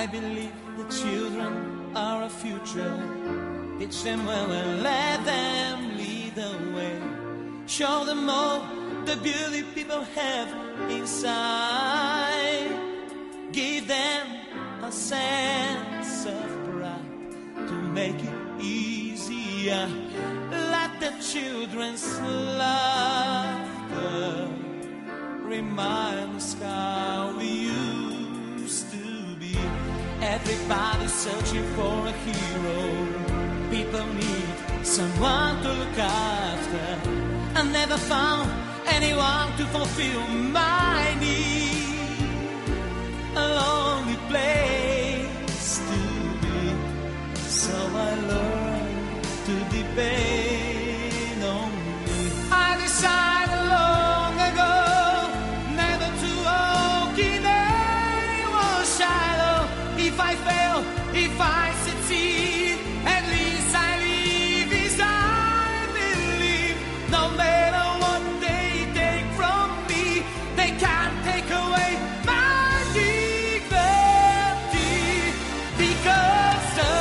I believe the children are our future. Teach them well and let them lead the way. Show them all the beauty people have inside. Give them a sense of pride to make it easier. Let the children's laughter remind us how we used to be. Everybody's searching for a hero. People need someone to look after. I never found anyone to fulfill my need. A lonely place to be. So I learned to depend on me. I decided long ago never to walk in anyone's shadow. If I fail, if I succeed, at least I live as I believe. No matter what they take from me, they can't take away my dignity. Because the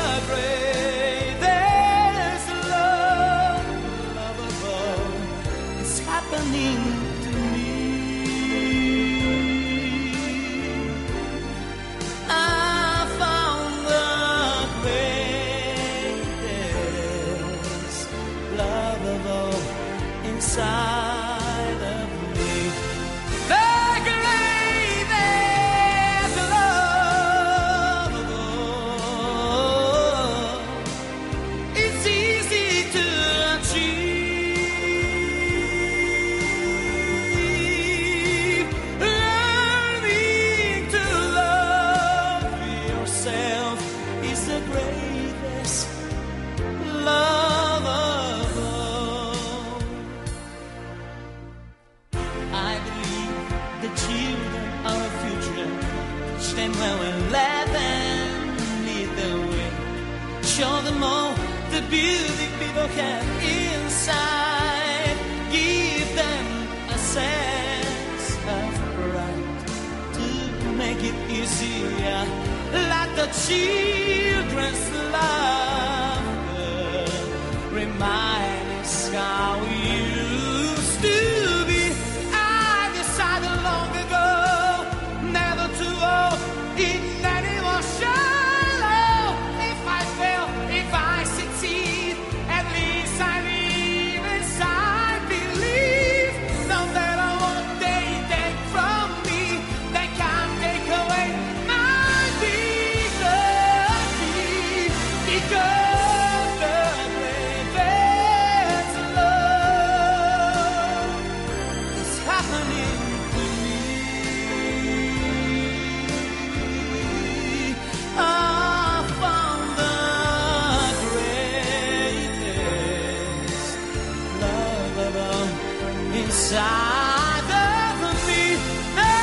greatest love of all is happening to me. I found the greatest love of all inside of me. The greatest love of all. It's easy to achieve. Learning to love yourself is the greatest love of all. I believe the children are our future. Teach them well and let them lead the way. Show them all the beauty people have inside. Give them a sense of pride to make it easier. Let the children's laughter remind us how we used to be. I decided long ago never to walk in anyone's shadow. If I fail, if I succeed, at least I live as I believe. No matter what they take from me, they can't take away my dignity. Because the greatest love is happening to me. I found the greatest love of all inside of me. The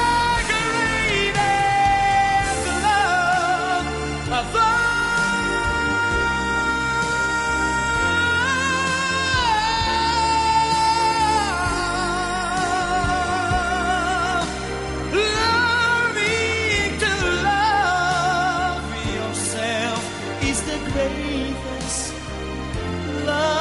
greatest love of all. Learning to love yourself is the greatest love